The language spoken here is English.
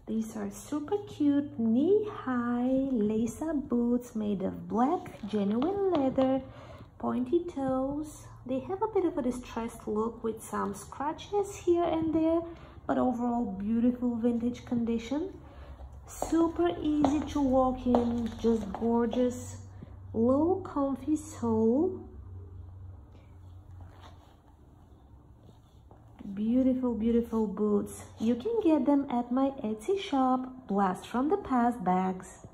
These are super cute knee-high lace-up boots made of black, genuine leather, pointy toes. They have a bit of a distressed look with some scratches here and there, but overall beautiful vintage condition. Super easy to walk in, just gorgeous, low comfy sole. Beautiful, beautiful boots. You can get them at my Etsy shop, Blast from the Past Bags.